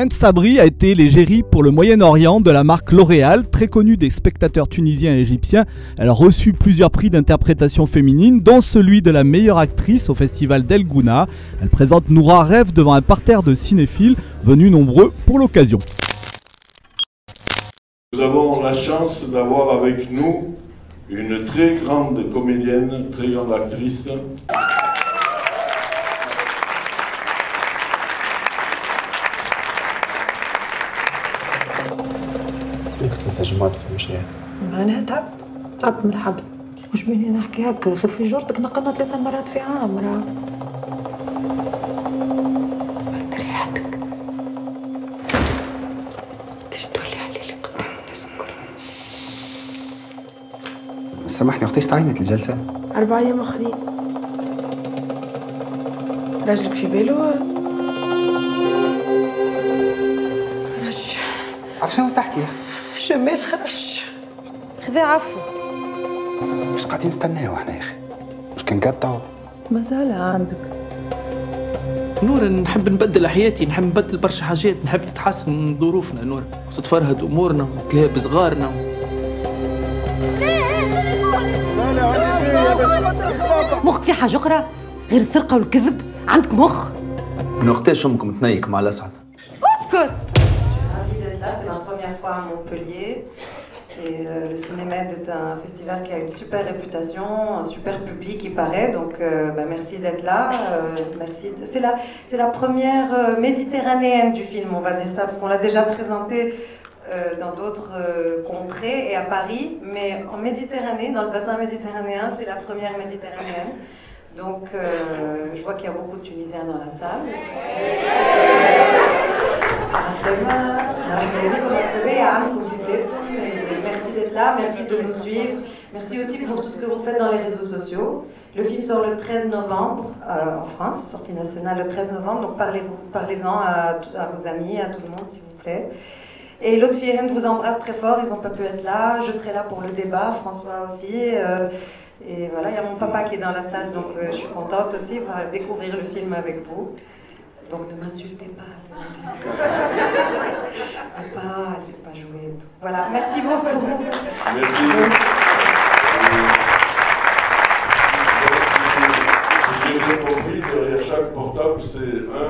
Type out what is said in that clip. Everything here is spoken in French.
Hind Sabri a été l'égérie pour le Moyen-Orient de la marque L'Oréal, très connue des spectateurs tunisiens et égyptiens. Elle a reçu plusieurs prix d'interprétation féminine, dont celui de la meilleure actrice au festival d'El Gouna. Elle présente Noura Rêve devant un parterre de cinéphiles venus nombreux pour l'occasion. Nous avons la chance d'avoir avec nous une très grande comédienne, très grande actrice. ثلاثة جمعات في مشاريع. معناها تعبت من الحبس. وش بيني نحكي هكا خير في جرتك نقلنا 3 مرات في عام راه. ريحتك. تش تخلي علي لي قطع نسكر. سامحني اختي، ايش تعينت الجلسة؟ 4 أيام أخرين. راجلك في باله؟ خرج. عشان تحكي يا اخي. جمال خرج. خذا عفو. مش قاعدين نستناو احنا يا اخي؟ مش كان قطعوا؟ مازال عندك. نور، نحب نبدل حياتي، نحب نبدل برشا حاجات، نحب تتحسن ظروفنا نور، وتتفرهد امورنا وتلهي بصغارنا. مخك في حاجه اخرى غير السرقه والكذب؟ عندك مخ؟ من وقتاش امكم تنيك مع الاسعد؟ اسكت. C'est ma première fois à Montpellier. Et le Cinémed est un festival qui a une super réputation, un super public, il paraît. Donc, merci d'être là. Merci. C'est la première méditerranéenne du film, on va dire ça, parce qu'on l'a déjà présenté dans d'autres contrées et à Paris. Mais en Méditerranée, dans le bassin méditerranéen, c'est la première méditerranéenne. Donc, je vois qu'il y a beaucoup de Tunisiens dans la salle. Merci d'être là, merci de nous suivre, merci aussi pour tout ce que vous faites dans les réseaux sociaux. Le film sort le 13 novembre en France, sortie nationale le 13 novembre, donc parlez-en à vos amis, à tout le monde s'il vous plaît. Et l'autre fille vous embrasse très fort, ils n'ont pas pu être là, je serai là pour le débat, François aussi. Et voilà, il y a mon papa qui est dans la salle, donc je suis contente aussi de découvrir le film avec vous. Donc ne m'insultez pas. C'est pas joué. Voilà, merci beaucoup. Merci. Si j'ai bien compris, derrière chaque portable, c'est un